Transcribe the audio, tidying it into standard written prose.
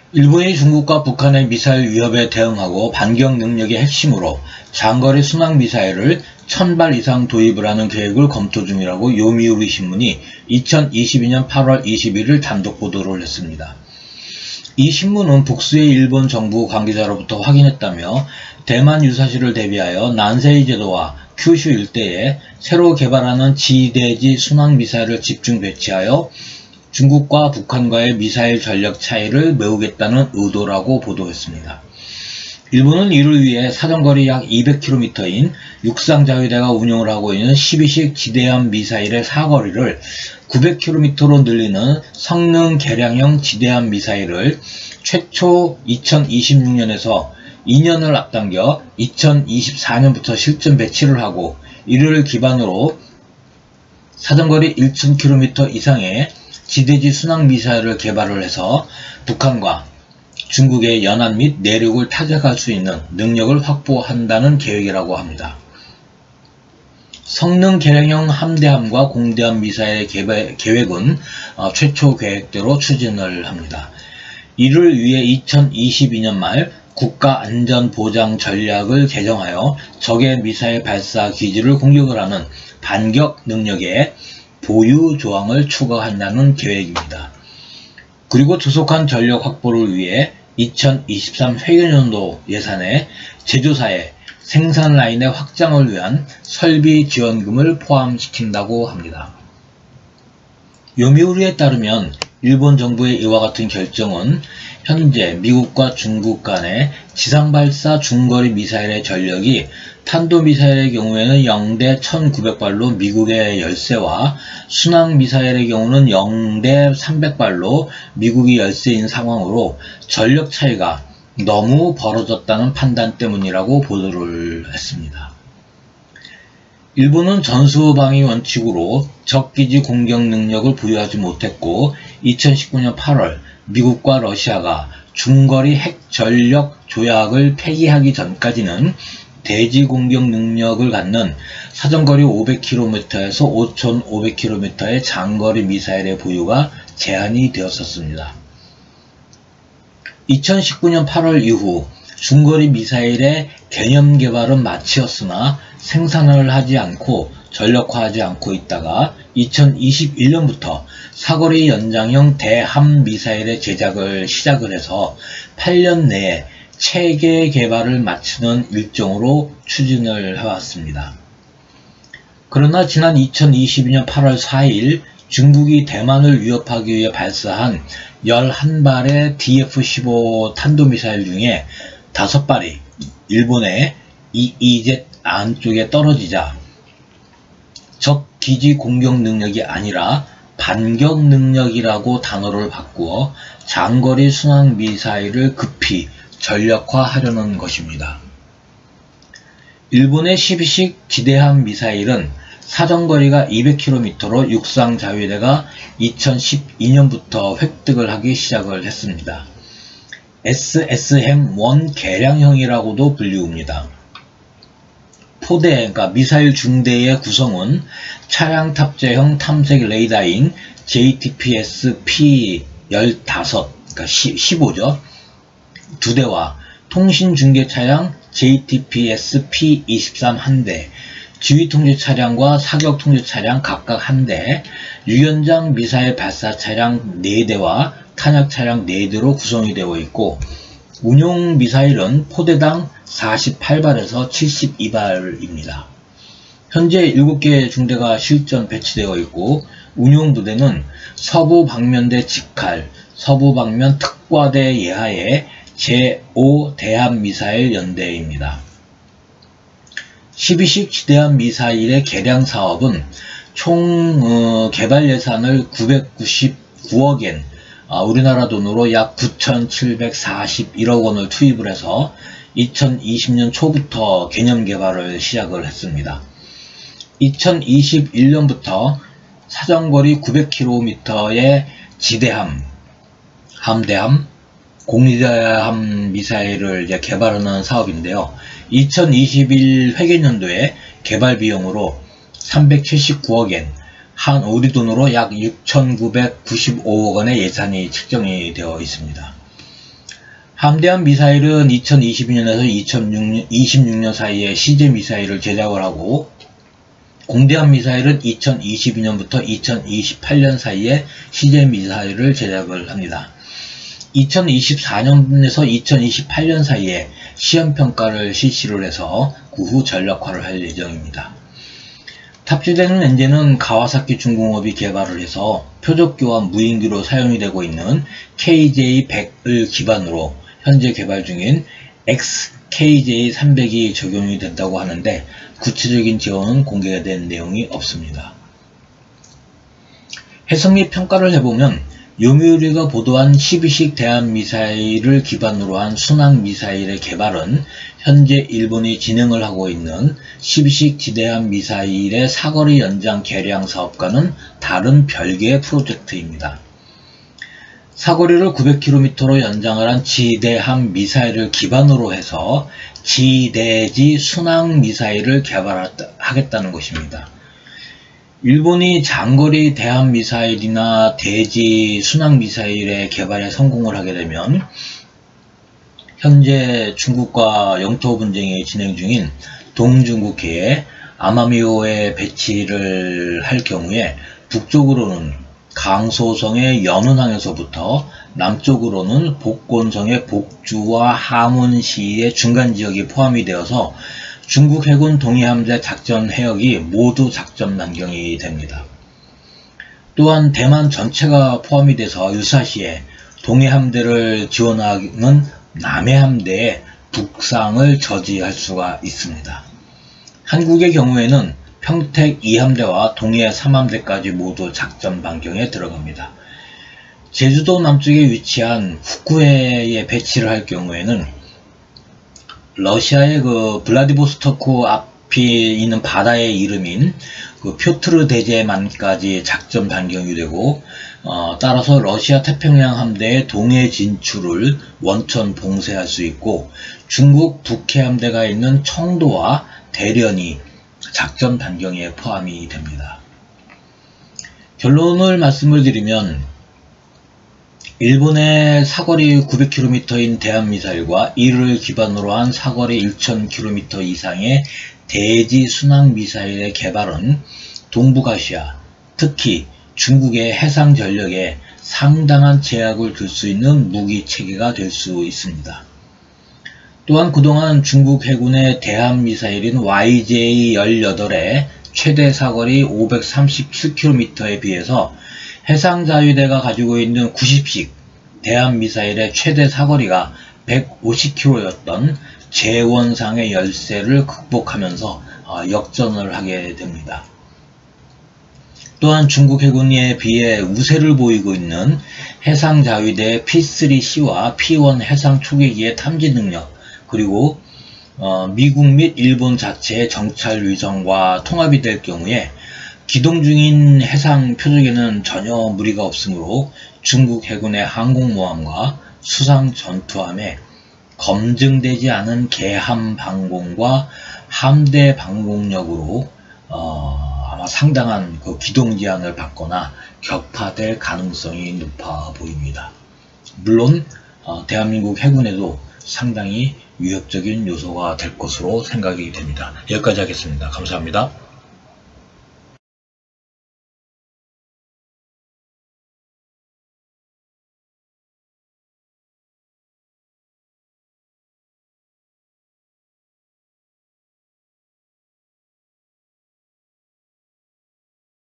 일본이 중국과 북한의 미사일 위협에 대응하고 반격 능력의 핵심으로 장거리 순항미사일을 1000발 이상 도입을 하는 계획을 검토 중이라고 요미우리 신문이 2022년 8월 21일 단독 보도를 했습니다. 이 신문은 북수의 일본 정부 관계자로부터 확인했다며 대만 유사시를 대비하여 난세이 제도와 큐슈 일대에 새로 개발하는 지대지 순항미사일을 집중 배치하여 중국과 북한과의 미사일 전력 차이를 메우겠다는 의도라고 보도했습니다. 일본은 이를 위해 사정거리 약 200km인 육상자위대가 운용을 하고 있는 12식 지대함 미사일의 사거리를 900km로 늘리는 성능 개량형 지대함 미사일을 최초 2026년에서 2년을 앞당겨 2024년부터 실전 배치를 하고, 이를 기반으로 사정거리 1000km 이상의 지대지 순항미사일을 개발을 해서 북한과 중국의 연안 및 내륙을 타격할 수 있는 능력을 확보한다는 계획이라고 합니다. 성능 개량형 함대함과 공대함 미사일의 계획은 최초 계획대로 추진을 합니다. 이를 위해 2022년 말 국가안전보장 전략을 개정하여 적의 미사일 발사 기지를 공격을 하는 반격 능력의 보유 조항을 추가한다는 계획입니다. 그리고 조속한 전력 확보를 위해 2023 회계연도 예산에 제조사의 생산 라인의 확장을 위한 설비 지원금을 포함시킨다고 합니다. 요미우리에 따르면 일본 정부의 이와 같은 결정은 현재 미국과 중국 간의 지상발사 중거리 미사일의 전력이 탄도미사일의 경우에는 0대 1900발로 미국의 열세와 순항미사일의 경우는 0대 300발로 미국이 열세인 상황으로 전력 차이가 너무 벌어졌다는 판단 때문이라고 보도를 했습니다. 일본은 전수방위 원칙으로 적기지 공격 능력을 부여하지 못했고 2019년 8월 미국과 러시아가 중거리 핵 전력 조약을 폐기하기 전까지는 대지 공격 능력을 갖는 사정거리 500km에서 5500km의 장거리 미사일의 보유가 제한이 되었었습니다. 2019년 8월 이후 중거리 미사일의 개념 개발은 마치었으나 생산을 하지 않고 전력화하지 않고 있다가 2021년부터 사거리 연장형 대함 미사일의 제작을 시작을 해서 8년 내에 체계 개발을 마치는 일정으로 추진을 해왔습니다. 그러나 지난 2022년 8월 4일 중국이 대만을 위협하기 위해 발사한 11발의 DF-15 탄도미사일 중에 5발이 일본의 EEZ 안쪽에 떨어지자 적 기지 공격 능력이 아니라 반격 능력이라고 단어를 바꾸어 장거리 순항 미사일을 급히 전력화하려는 것입니다. 일본의 12식 지대함 미사일은 사정거리가 200km로 육상자위대가 2012년부터 획득을 하기 시작을 했습니다. SSM-1 개량형이라고도 불리웁니다. 포대, 그러니까 미사일 중대의 구성은 차량 탑재형 탐색 레이더인 JTPS-P15, 그러니까 15죠. 2대와 통신 중계 차량 JTPS-P23 1대, 지휘 통제 차량과 사격 통제 차량 각각 1대, 유연장 미사일 발사 차량 4대와 탄약 차량 4대로 구성이 되어 있고, 운용 미사일은 포대당 48발에서 72발입니다. 현재 7개의 중대가 실전 배치되어 있고, 운용 부대는 서부 방면대 직할, 서부 방면 특과대 예하의 제5 대함미사일 연대입니다. 12식 지대함 미사일의 개량 사업은 총 개발 예산을 999억엔, 우리나라 돈으로 약 9,741억 원을 투입을 해서 2020년 초부터 개념 개발을 시작을 했습니다. 2021년부터 사정거리 900km의 지대함, 함대함, 공대함 미사일을 이제 개발하는 사업인데요. 2021 회계연도에 개발 비용으로 379억엔, 한 우리 돈으로 약 6,995억 원의 예산이 책정이 되어 있습니다. 함대함 미사일은 2022년에서 2026년 사이에 시제 미사일을 제작을 하고, 공대함 미사일은 2022년부터 2028년 사이에 시제 미사일을 제작을 합니다. 2024년에서 2028년 사이에 시험평가를 실시를 해서 그 후 전력화를 할 예정입니다. 탑재되는 엔진은 가와사키 중공업이 개발을 해서 표적교환 무인기로 사용이 되고 있는 KJ-100을 기반으로 현재 개발 중인 XKJ-300이 적용이 된다고 하는데 구체적인 지원은 공개된 내용이 없습니다. 해석 및 평가를 해보면 요미우리가 보도한 12식 대함미사일을 기반으로 한 순항미사일의 개발은 현재 일본이 진행을 하고 있는 12식 지대함 미사일의 사거리 연장 개량 사업과는 다른 별개의 프로젝트입니다. 사거리를 900km로 연장을 한 지대함 미사일을 기반으로 해서 지대지 순항 미사일을 개발하겠다는 것입니다. 일본이 장거리 대함 미사일이나 대지 순항 미사일의 개발에 성공을 하게 되면 현재 중국과 영토 분쟁이 진행 중인 동중국해에 아마미호에 배치를 할 경우에 북쪽으로는 강소성의 연운항에서부터 남쪽으로는 복곤성의 복주와 하문시의 중간 지역이 포함이 되어서 중국 해군 동해함대 작전 해역이 모두 작전 반경이 됩니다. 또한 대만 전체가 포함이 돼서 유사시에 동해함대를 지원하는 남해함대의 북상을 저지할 수가 있습니다. 한국의 경우에는 평택 2함대와 동해 3함대까지 모두 작전 반경에 들어갑니다. 제주도 남쪽에 위치한 후쿠오카에 배치를 할 경우에는 러시아의 그 블라디보스토크 앞이 있는 바다의 이름인 그 표트르 대제만까지 작전 반경이 되고, 따라서 러시아 태평양 함대의 동해 진출을 원천 봉쇄할 수 있고, 중국 북해 함대가 있는 청도와 대련이 작전 반경에 포함이 됩니다. 결론을 말씀을 드리면 일본의 사거리 900km인 대함미사일과 이를 기반으로 한 사거리 1000km 이상의 대지 순항미사일의 개발은 동북아시아, 특히 중국의 해상 전력에 상당한 제약을 줄 수 있는 무기체계가 될 수 있습니다. 또한 그동안 중국 해군의 대함미사일인 YJ-18의 최대 사거리 537km에 비해서 해상자위대가 가지고 있는 90식 대함미사일의 최대 사거리가 150km였던 제원상의 열세를 극복하면서 역전을 하게 됩니다. 또한 중국 해군에 비해 우세를 보이고 있는 해상자위대의 P-3C와 P-1 해상 초계기의 탐지 능력, 그리고 미국 및 일본 자체의 정찰 위성과 통합이 될 경우에 기동 중인 해상 표적에는 전혀 무리가 없으므로 중국 해군의 항공모함과 수상 전투함에 검증되지 않은 개함 방공과 함대 방공력으로 아마 상당한 그 기동 제한을 받거나 격파될 가능성이 높아 보입니다. 물론 대한민국 해군에도 상당히 위협적인 요소가 될 것으로 생각이 됩니다. 여기까지 하겠습니다. 감사합니다.